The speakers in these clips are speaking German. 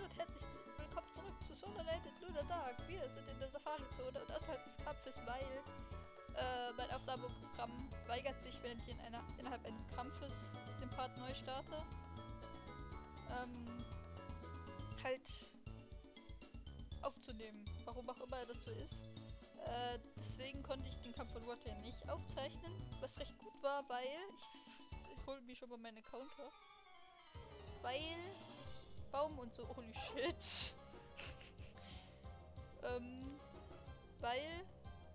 Hallo und herzlich willkommen zurück zu Solar-Lighted Lunar Dark. Wir sind in der Safari-Zone und außerhalb des Kampfes, weil mein Aufnahmeprogramm weigert sich, wenn ich innerhalb eines Kampfes den Part neu starte. Halt aufzunehmen, warum auch immer das so ist. Deswegen konnte ich den Kampf von Water nicht aufzeichnen, was recht gut war, weil ich hole mir schon mal meine Counter. Weil Baum und so, holy shit. Weil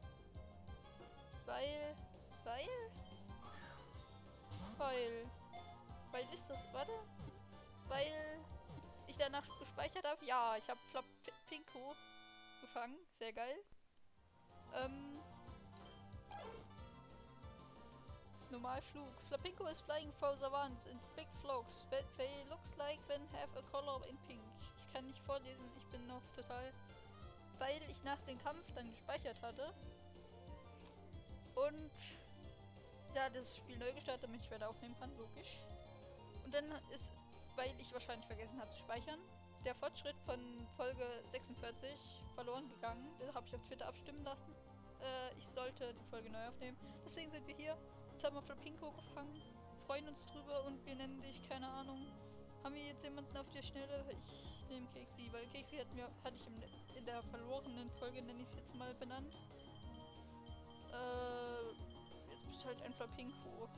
ist das, warte, weil ich danach gespeichert habe, ja, ich habe Flapinko gefangen, sehr geil. Normalflug. Flapinko is flying through the savans in big flocks. They looks like when have a color in pink. Ich kann nicht vorlesen, ich bin noch total... Weil ich nach dem Kampf dann gespeichert hatte. Und ja, das Spiel neu gestartet, damit ich weiter aufnehmen kann, logisch. Und dann ist, weil ich wahrscheinlich vergessen habe zu speichern, der Fortschritt von Folge 46 verloren gegangen. Das habe ich auf Twitter abstimmen lassen. Ich sollte die Folge neu aufnehmen. Deswegen sind wir hier. Jetzt haben wir Flapinko gefangen, freuen uns drüber und wir nennen dich, keine Ahnung. Haben wir jetzt jemanden auf der Schnelle? Ich nehme Keksi, weil Keksi hatte ich in der verlorenen Folge, nenne ich es jetzt mal, benannt. Jetzt bist du halt ein Flapinko.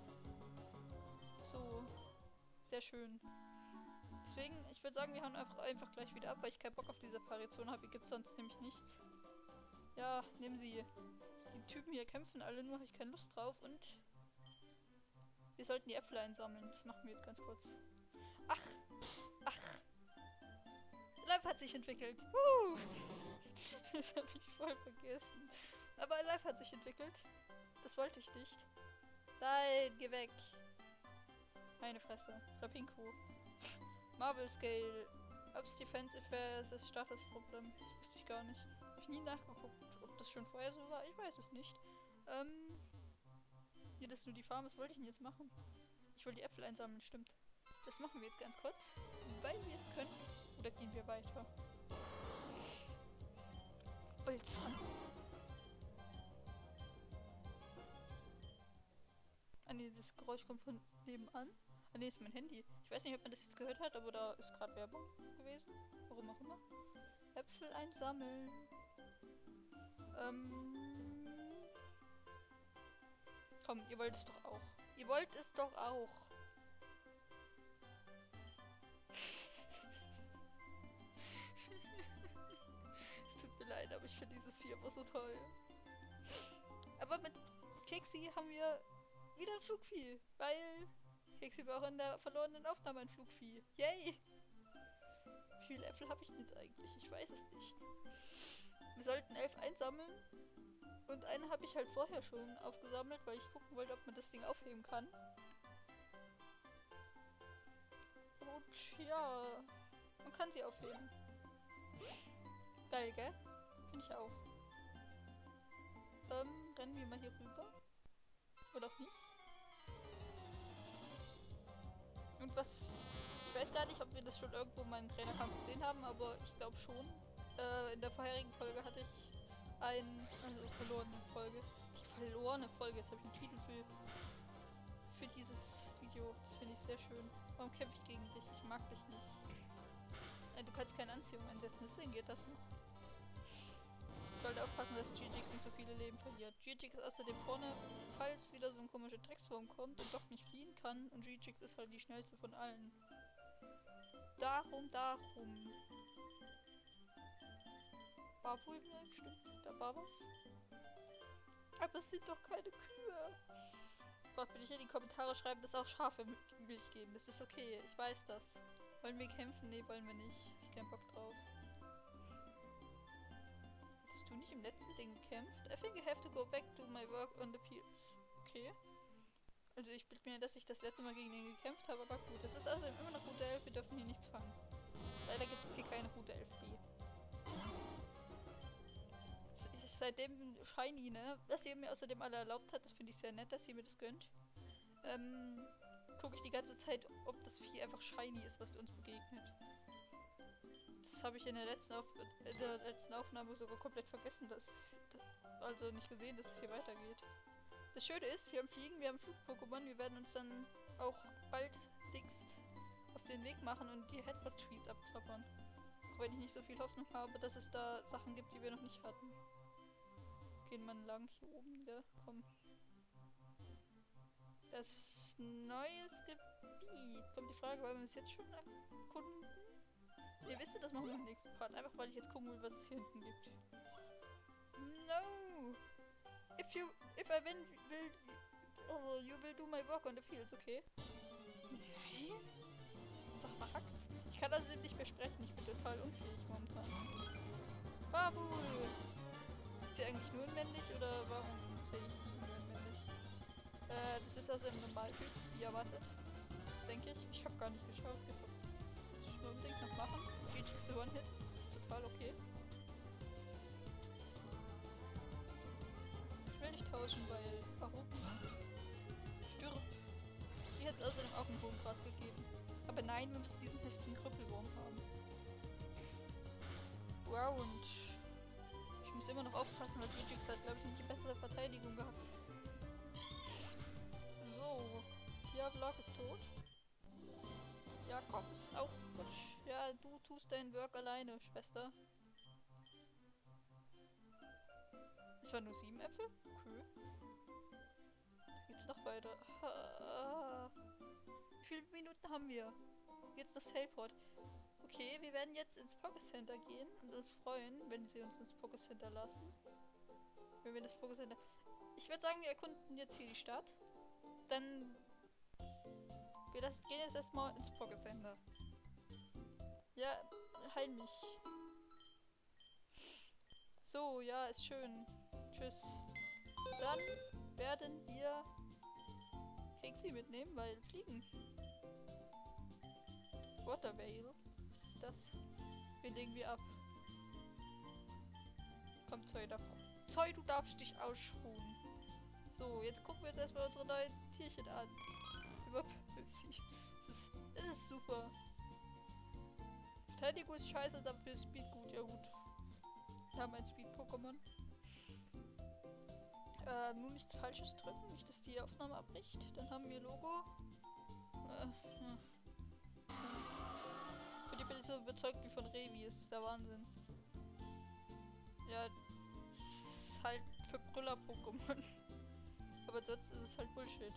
So, sehr schön. Deswegen, ich würde sagen, wir hauen einfach gleich wieder ab, weil ich keinen Bock auf diese Safari-Zone habe. Hier gibt es sonst nämlich nichts. Ja, nehmen sie. Die Typen hier kämpfen alle nur, habe ich keine Lust drauf und wir sollten die Äpfel einsammeln. Das machen wir jetzt ganz kurz. Ach! Life hat sich entwickelt. Das habe ich voll vergessen. Aber Life hat sich entwickelt. Das wollte ich nicht. Nein, geh weg. Meine Fresse. Flapinko. Marvel Scale. Ups Defense Affairs, das Statusproblem. Das wusste ich gar nicht. Habe ich nie nachgeguckt, ob das schon vorher so war. Ich weiß es nicht. Hier, das nur die Farm ist, wollte ich denn jetzt machen? Ich wollte die Äpfel einsammeln, stimmt. Das machen wir jetzt ganz kurz, weil wir es können. Oder gehen wir weiter? Bolzmann. Ah ne, das Geräusch kommt von nebenan. Ah ne, ist mein Handy. Ich weiß nicht, ob man das jetzt gehört hat, aber da ist gerade Werbung gewesen. Warum auch immer. Äpfel einsammeln. Komm, ihr wollt es doch auch. Ihr wollt es doch auch. Es tut mir leid, aber ich finde dieses Vieh einfach so toll. Aber mit Keksi haben wir wieder ein Flugvieh, weil Keksi war auch in der verlorenen Aufnahme ein Flugvieh. Yay! Wie viele Äpfel habe ich denn jetzt eigentlich? Ich weiß es nicht. Wir sollten 11 einsammeln. Und eine habe ich halt vorher schon aufgesammelt, weil ich gucken wollte, ob man das Ding aufheben kann. Und ja, man kann sie aufheben. Geil, gell? Finde ich auch. Rennen wir mal hier rüber. Oder auch nicht. Und was... Ich weiß gar nicht, ob wir das schon irgendwo mal im Trainerkampf gesehen haben, aber ich glaube schon. In der vorherigen Folge hatte ich also verlorene Folge. Die verlorene Folge, jetzt habe ich einen Titel für dieses Video. Das finde ich sehr schön. Warum kämpfe ich gegen dich? Ich mag dich nicht. Du kannst keine Anziehung einsetzen, deswegen geht das nicht. Ich sollte aufpassen, dass G-Jix nicht so viele Leben verliert. G-Jix ist außerdem vorne, falls wieder so ein komischer Dreckswurm kommt und doch nicht fliehen kann. Und G-Jix ist halt die schnellste von allen. Darum. War wohl stimmt, da war was. Aber es sind doch keine Kühe. Braucht bitte nicht in die Kommentare schreiben, dass auch Schafe Milch geben. Das ist okay, ich weiß das. Wollen wir kämpfen? Nee, wollen wir nicht. Ich hab keinen Bock drauf. Hast du nicht im letzten Ding gekämpft? I think I have to go back to my work on the fields. Okay. Also ich bilde mir, dass ich das letzte Mal gegen ihn gekämpft habe, aber gut. Das ist also immer noch Route 11, wir dürfen hier nichts fangen. Leider gibt es hier keine Route 11b. Seitdem Shiny, ne? Was ihr mir außerdem alle erlaubt hat, das finde ich sehr nett, dass ihr mir das gönnt. Gucke ich die ganze Zeit, ob das Vieh einfach Shiny ist, was uns begegnet. Das habe ich in der letzten Aufnahme sogar komplett vergessen, also nicht gesehen, dass es hier weitergeht. Das Schöne ist, wir haben Fliegen, wir haben Flug-Pokémon, wir werden uns dann auch bald auf den Weg machen und die Headbutt-Trees abklappern. Auch wenn ich nicht so viel Hoffnung habe, dass es da Sachen gibt, die wir noch nicht hatten. Gehen wir lang hier oben wieder. Komm. Das neues Gebiet. Kommt die Frage, wollen wir es jetzt schon erkunden? Ihr wisst, das machen wir im nächsten Part. Einfach weil ich jetzt gucken will, was es hier hinten gibt. No! If I win, you will do my work on the fields, okay? Nein? Sag mal, hackt's? Ich kann das eben nicht mehr sprechen. Ich bin total unfähig momentan. Babul! Ist sie eigentlich nur in männlich oder warum sehe ich die nur in männlich? Das ist also ein Normaltyp, wie erwartet. Denke ich. Ich habe gar nicht geschaut. Das muss ich unbedingt noch machen. GG's the One-Hit. Das ist total okay. Ich will nicht tauschen, weil... Warum? Stirb. Die hat es außerdem auch einen Wurmgras gegeben. Aber nein, wir müssen diesen hässlichen Krüppelwurm haben. Wow, und... Ich muss immer noch aufpassen, weil Digix hat, glaube ich, nicht die bessere Verteidigung gehabt. So. Ja, Vlog ist tot. Jakob ist auch futsch. Ja, du tust dein Work alleine, Schwester. Es waren nur 7 Äpfel? Okay. Da geht's noch weiter. Wie viele Minuten haben wir? Jetzt das Teleport. Okay, wir werden jetzt ins Poké Center gehen und uns freuen, wenn sie uns ins Poké Center lassen. Wenn wir das Poké Center... Ich würde sagen, wir erkunden jetzt hier die Stadt. Dann... gehen jetzt erstmal ins Poké Center. Ja, heil mich. So, ja, ist schön. Tschüss. Dann werden wir Keksi mitnehmen, weil fliegen. Watervale. Was ist das? Wir legen wir ab. Komm, Zoe, Zoe, du darfst dich ausruhen. So, jetzt gucken wir uns erstmal unsere neuen Tierchen an. Es ist super. Verteidigung ist scheiße, dafür ist Speed gut. Ja gut. Wir haben ein Speed-Pokémon. Nur nichts Falsches drücken, nicht, dass die Aufnahme abbricht. Dann haben wir Logo. Ich bin so überzeugt wie von Revi, ist der Wahnsinn. Ja, ist halt für Brüller-Pokémon. Aber sonst ist es halt Bullshit.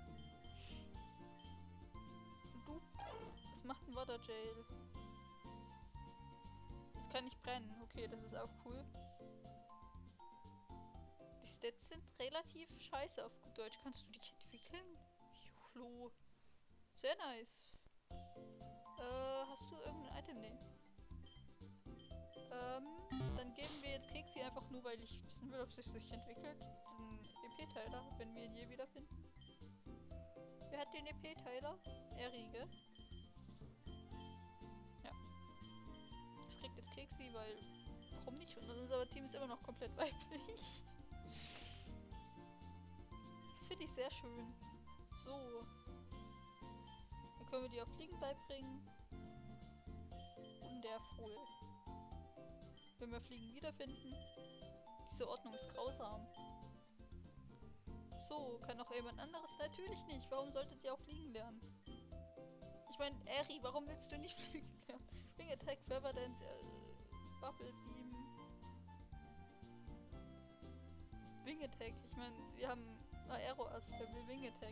Und du? Was macht ein Water Jail? Das kann nicht brennen. Okay, das ist auch cool. Die Stats sind relativ scheiße auf gut Deutsch. Kannst du dich entwickeln? Juhu. Sehr nice. Hast du irgendein Item? Nee. Dann geben wir jetzt Keksi einfach nur, weil ich wissen will, ob sich entwickelt. Den EP-Teiler, wenn wir ihn je wiederfinden. Wer hat den EP-Teiler? Erige. Ja. Das kriegt jetzt Keksi, weil... Warum nicht? Und unser Team ist immer noch komplett weiblich. Das finde ich sehr schön. So. Dann können wir die auch Fliegen beibringen. Wundervoll. Wenn wir Fliegen wiederfinden. Diese Ordnung ist grausam. So, kann noch jemand anderes? Natürlich nicht. Warum solltet ihr auch fliegen lernen? Ich meine, Eri, warum willst du nicht fliegen lernen? Wing Attack, Feather Dance, Bubble Beam. Wing Attack. Ich meine, wir haben Aero-Arzt, wer will Wing Attack?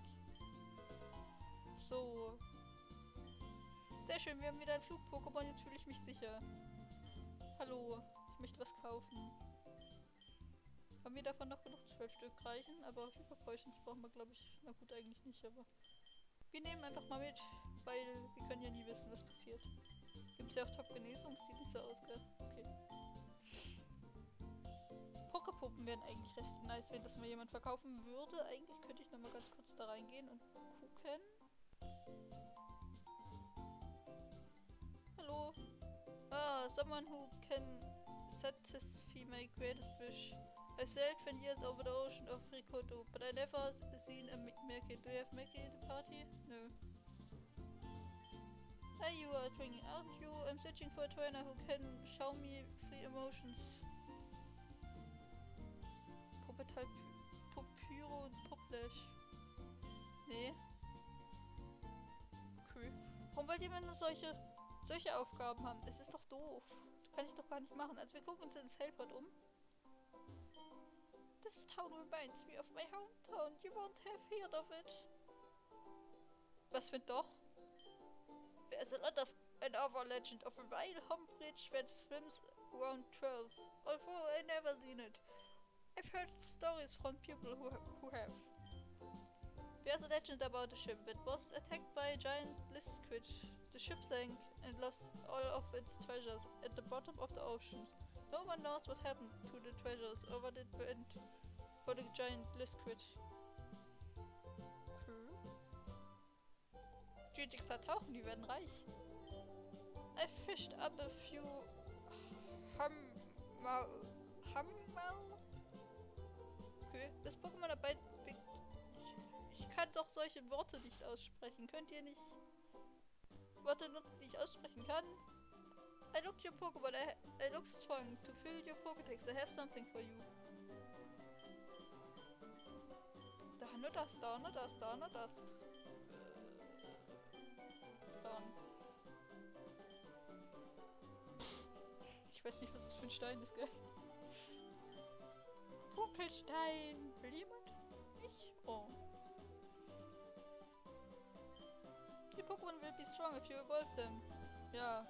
So. Sehr schön, wir haben wieder ein Flug-Pokémon, jetzt fühle ich mich sicher. Hallo, ich möchte was kaufen. Haben wir davon noch genug? 12 Stück reichen, aber Hyper-Potions brauchen wir, glaube ich, na gut, eigentlich nicht, aber... Wir nehmen einfach mal mit, weil wir können ja nie wissen, was passiert. Gibt es ja auch Top-Genesung, sieht nicht so aus, gell? Okay. Poképuppen wären eigentlich recht nice, wenn das mal jemand verkaufen würde. Eigentlich könnte ich nochmal ganz kurz da reingehen und gucken. Hallo? Someone who can satisfy my greatest wish. I sailed for years over the ocean of Rikoto, but I never seen a Meki. Do you have Meki at the party? No. Hey, you are training, aren't you? I'm searching for a trainer who can show me free emotions. Puppetall Pyro und Pupplash. Nee. Okay. Warum wollt ihr immer nur solche Aufgaben haben? Es ist doch doof. Das kann ich doch gar nicht machen. Also wir gucken uns ins Helford um. This town reminds me of my hometown. You won't have heard of it. Was für doch? There's a lot of another legend of a wild home bridge that swims around 12. Although I never seen it. I've heard stories from people who have. There's a legend about a ship that was attacked by a giant lizard. The ship sank and lost all of its treasures at the bottom of the ocean. No one knows what happened to the treasures or what it went for the giant lizard. Okay. GGXer tauchen, die werden reich. I fished up a few Hammer. Okay, das Pokémon dabei. Ich kann doch solche Worte nicht aussprechen. Könnt ihr nicht Worte nutzen, die ich aussprechen kann? I look your Pokéball. I look strong. To fill your Pokédex, I have something for you. Da, nur das, da, nur das, da, nur das. Dann. Ich weiß nicht, was das für ein Stein ist, gell? Funkelstein. Will jemand? Ich? Oh. Die Pokémon will be strong if you evolve them. Ja.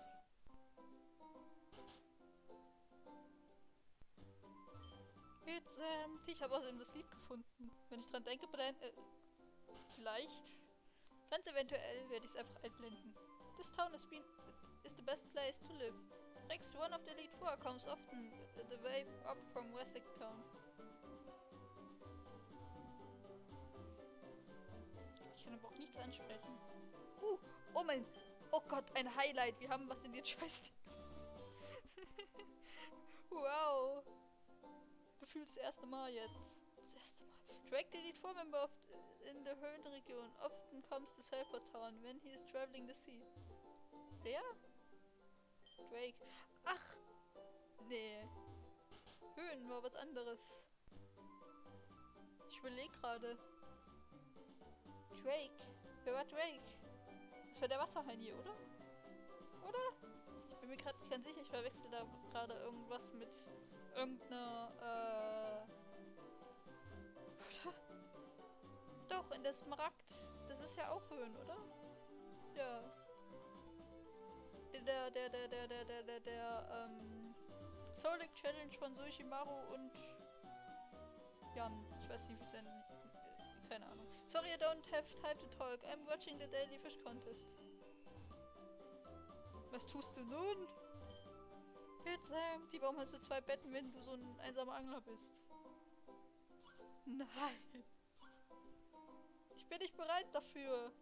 Jetzt, ich habe außerdem das Lied gefunden. Wenn ich dran denke, vielleicht. Ganz eventuell werde ich es einfach einblenden. This town is the best place to live. Rex, one of the Elite Four, comes often the way up from Wessex Town. Ich kann aber auch nichts ansprechen. Oh mein... Oh Gott, ein Highlight. Wir haben was in den Scheiß. Wow. Gefühlt das erste Mal jetzt. Das erste Mal. Drake, the Elite Four member in the Höhenregion, often comes to Helford Town when he is traveling the sea. Wer? Drake. Ach! Nee. Höhen war was anderes. Ich überlege gerade. Drake. Wer war Drake? Das war der Wasserheini, oder? Oder? Ich bin mir gerade nicht ganz sicher. Ich verwechsel da gerade irgendwas mit irgendeiner, oder? Doch, in der Smaragd. Das ist ja auch Höhen, oder? Ja. In der Soul Link Challenge von Suishimaru und Jan. Ich weiß nicht, wie es denn... keine Ahnung. Sorry, I don't have time to talk. I'm watching the Daily Fish Contest. Was tust du nun? Jetzt, die, warum hast du 2 Betten, wenn du so ein einsamer Angler bist? Nein. Ich bin nicht bereit dafür.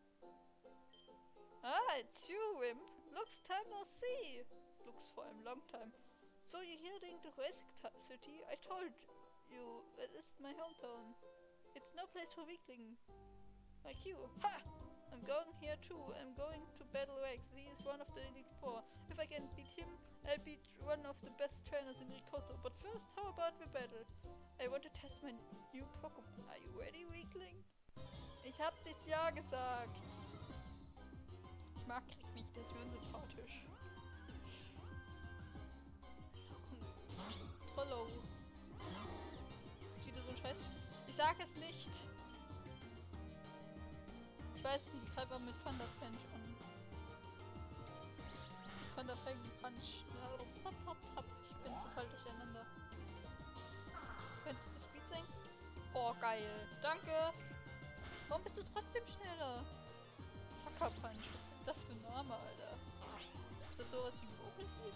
Ah, it's you, Wimp. Looks time no see. Looks for a long time. So you're heading to Wessex City? I told you, that is my hometown. It's no place for weakling. Like you. Ha! I'm going here too. I'm going to battle Rex. He is one of the Elite Four. If I can beat him, I'll beat one of the best trainers in Rikoto. But first, how about the battle? I want to test my new Pokémon. Are you ready, weakling? Ich hab nicht ja gesagt. Ich mag Krieg nicht, der ist mir unsympathisch. Trollo. Das ist wieder so ein Scheiß. Ich sag es nicht. Ich weiß nicht, ich greife aber mit Thunder Punch an. Thunder Punch. Ich bin total durcheinander. Könntest du Speed senken? Oh, geil. Danke. Warum bist du trotzdem schneller? Sucker Punch. Was ist das für ein Name, Alter? Ist das sowas wie Vogel?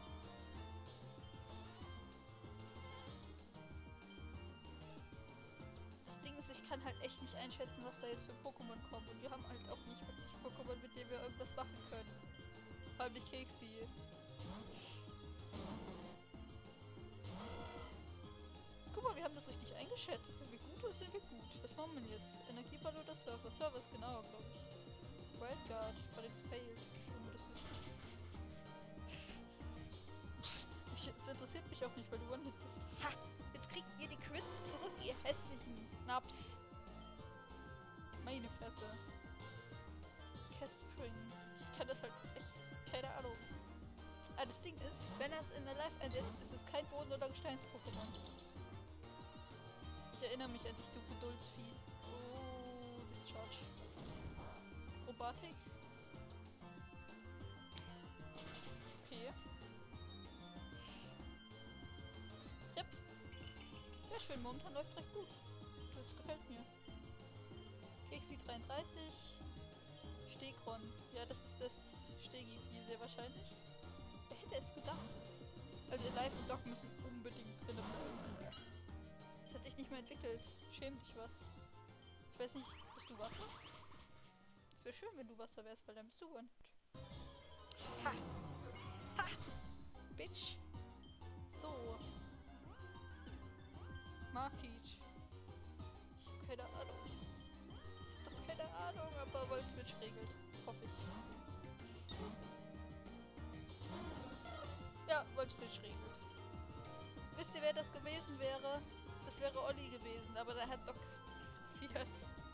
Das Ding ist, ich kann halt echt nicht einschätzen, was da jetzt für Pokémon kommen. Und wir haben halt auch nicht wirklich Pokémon, mit denen wir irgendwas machen können. Vor allem nicht Keksi. Guck mal, wir haben das richtig eingeschätzt. Sind wir gut oder sind wir gut? Was machen wir jetzt? Energieball oder Surfer? Surfer ist genauer, glaube ich. Wildguard, but it's failed. Was immer das ist. Es interessiert mich auch nicht, weil du One-Hit bist. Ha! Jetzt kriegt ihr die Crits zurück, ihr hässlichen Naps. Meine Fresse. Castspring. Ich kann das halt echt. Keine Ahnung. Aber das Ding ist, wenn er es in der Live einsetzt, ist es kein Boden- oder Gesteins-Pokémon. Ich erinnere mich an dich, du Geduldsvieh. Oh, Discharge. Akrobatik. Okay. Yep. Sehr schön, momentan läuft es recht gut. Das gefällt mir. Kexi 33. Stegron. Ja, das ist das Stegi-Vieh sehr wahrscheinlich. Wer hätte es gedacht? Also Live und Doc müssen unbedingt drin bleiben. Das hat sich nicht mehr entwickelt. Schäm dich was. Ich weiß nicht, bist du Wasser? Es wäre schön, wenn du Wasser wärst, weil dann bist du One. Ha! Ha! Bitch! So. Markit. Ich hab keine Ahnung. Ich hab doch keine Ahnung, aber Voltswitch regelt. Hoffe ich. Ja, Voltswitch regelt. Wisst ihr, wer das gewesen wäre? Das wäre Olli gewesen, aber da hat Doc passiert.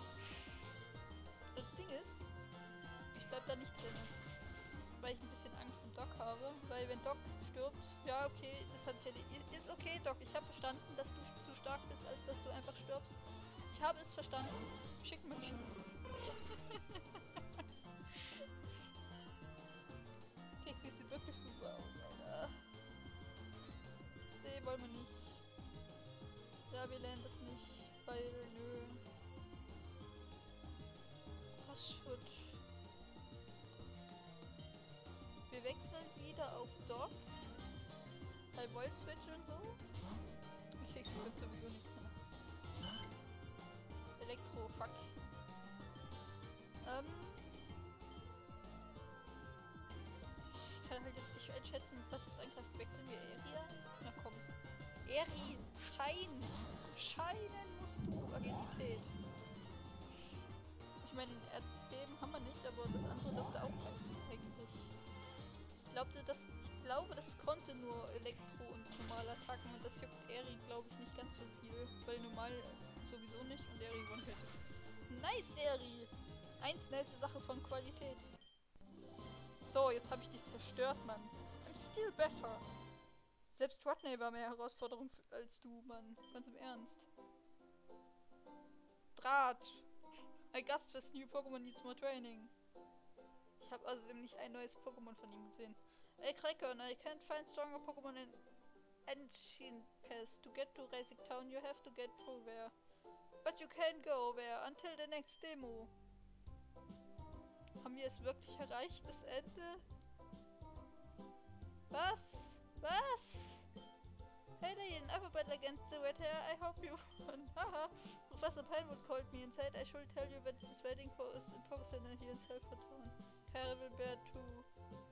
Das Ding ist, ich bleib da nicht drin. Weil ich ein bisschen Angst um Doc habe. Weil wenn Doc stirbt, ja okay, das hat sich ist okay, Doc. Ich habe verstanden, dass du zu stark bist, als dass du einfach stirbst. Ich habe es verstanden. Schick mich. Kexi sieht wirklich super aus, Alter. Nee, wollen wir nicht. Ja, wir lernen das nicht, weil, nö. Passwort. Wir wechseln wieder auf Doc. Bei Voltswitch und so. Ich krieg's sowieso nicht mehr. Elektro, fuck. Ich kann halt jetzt nicht einschätzen, was das angreift. Wechseln wir Eri ein? Na komm. Eri, Schein! Scheinen musst du! Agilität. Ich meine, Erdbeben haben wir nicht, aber das andere dürfte auch reichen, eigentlich. Ich glaube, das konnte nur Elektro und normale Attacken und das juckt Eri, glaube ich, nicht ganz so viel. Weil normal sowieso nicht und Eri One-Hit. Nice, Eri! Eins nette Sache von Qualität. So, jetzt habe ich dich zerstört, Mann. I'm still better. Selbst Rodney war mehr Herausforderung als du, Mann. Ganz im Ernst. Draht. I guess this new Pokémon needs more training. Ich habe also nicht ein neues Pokémon von ihm gesehen. Ey, Krekon, I can't find stronger Pokémon in Ancient Pass. To get to Racing Town, you have to get through there. But you can't go there until the next demo. Haben wir es wirklich erreicht, das Ende? Was? Was? Hey there, an upper battle against the red hair. I hope you won. Haha. Professor Pinewood called me inside. I should tell you that he's waiting for us in Poké Center here in Self-Return. Kara will bear too.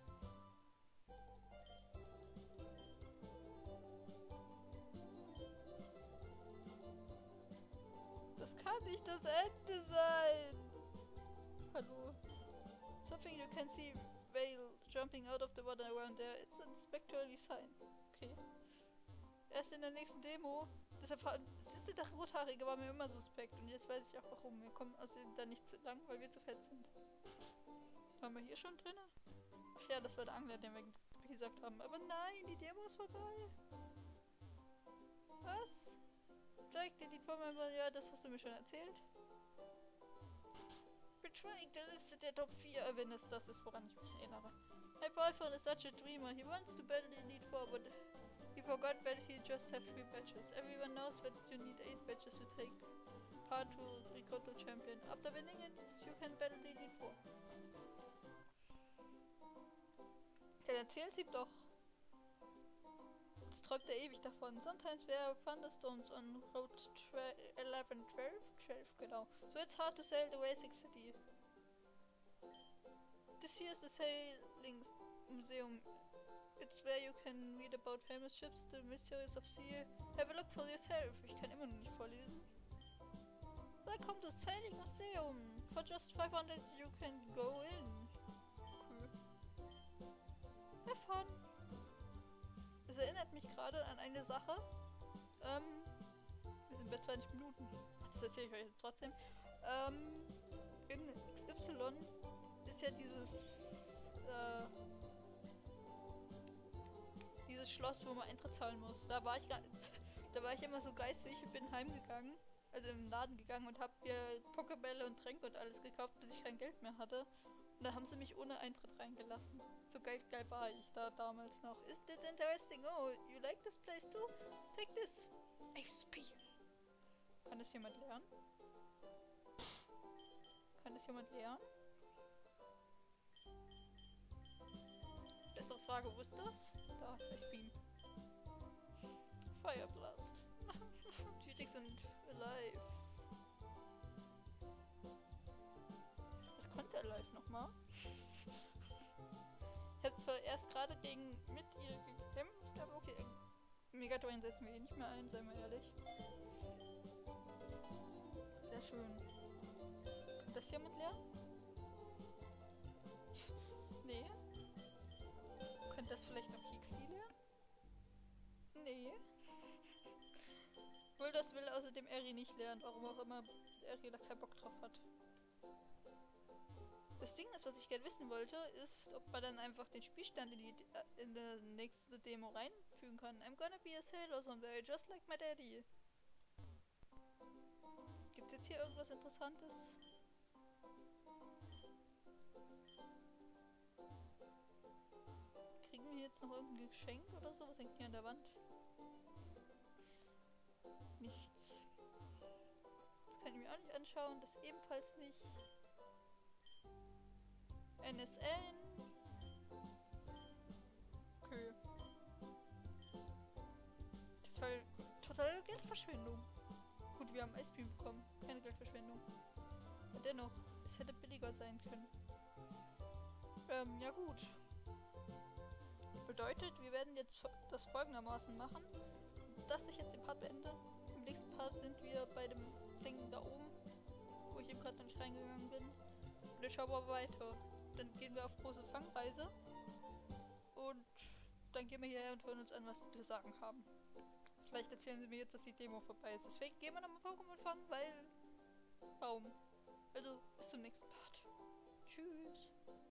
Das kann nicht das Ende sein. Hallo. Something you can see whale jumping out of the water around there. It's a spectrally sign. Okay. Erst in der nächsten Demo. Deshalb siehst du, der Rothaarige war mir immer suspekt. Und jetzt weiß ich auch warum. Wir kommen außerdem da nicht zu lang, weil wir zu fett sind. Waren wir hier schon drinnen? Ach ja, das war der Angler, den wir gesagt haben. Aber nein, die Demo ist vorbei. Was? Zeig dir die Pokémon. Ja, das hast du mir schon erzählt. Betraying the Liste der Top 4, wenn es das ist, woran ich mich erinnere. My boyfriend is such a dreamer. He wants to battle Elite Four, but he forgot that he just have 3 badges. Everyone knows that you need 8 badges to take part to Rikoto Champion. After winning it, you can battle the Elite Four. Dann erzähl's ihm doch. Jetzt träumt er ewig davon. Sometimes there are thunderstorms on Route 11, 12, genau. So it's hard to sail the Racing City. This here is the Sailing Museum. It's where you can read about famous ships, the mysteries of sea. Have a look for yourself. Ich kann immer noch nicht vorlesen. Welcome to Sailing Museum. For just 500 you can go in. Cool. Have fun. Das erinnert mich gerade an eine Sache. Wir sind bei 20 Minuten. Das erzähle ich euch jetzt trotzdem. In XY ist ja dieses Schloss, wo man Eintritt zahlen muss. Da war ich immer so geistig, ich bin heimgegangen, also im Laden gegangen und hab mir Pokébälle und Tränke und alles gekauft, bis ich kein Geld mehr hatte. Und dann haben sie mich ohne Eintritt reingelassen. So geil war ich da damals noch. Is this interesting? Oh, you like this place too? Take this. XP. Kann das jemand lernen? Kann das jemand lernen? Bessere Frage, wo ist das? Da, XP. Fire Blast. GTX sind alive. Was konnte Alive nochmal? Ich habe zwar erst gerade mit ihr gekämpft, aber okay. Megatrain setzen wir eh nicht mehr ein, seien wir ehrlich. Sehr schön. Kann das jemand lernen? Nee. Könnte das vielleicht noch Pixie lernen? Nee. Das will außerdem Eri nicht lernen, warum auch immer Eri da keinen Bock drauf hat. Das Ding ist, was ich gerne wissen wollte, ist, ob man dann einfach den Spielstand in der nächste Demo reinfügen kann. I'm gonna be a sailor someday, just like my daddy. Gibt's jetzt hier irgendwas Interessantes? Kriegen wir jetzt noch irgendein Geschenk oder so? Was hängt hier an der Wand? Nichts. Das kann ich mir auch nicht anschauen. Das ebenfalls nicht. NSN. Okay. Total Geldverschwendung. Gut, wir haben Eisbeam bekommen. Keine Geldverschwendung. Aber dennoch, es hätte billiger sein können. Ja gut. Bedeutet, wir werden jetzt das folgendermaßen machen, dass ich jetzt den Part beende. Im nächsten Part sind wir bei dem Ding da oben, wo ich eben gerade noch nicht reingegangen bin. Und dann schauen wir weiter. Dann gehen wir auf große Fangreise. Und dann gehen wir hierher und hören uns an, was sie zu sagen haben. Vielleicht erzählen sie mir jetzt, dass die Demo vorbei ist. Deswegen gehen wir nochmal Pokémon fangen, weil... Warum? Also, bis zum nächsten Part. Tschüss.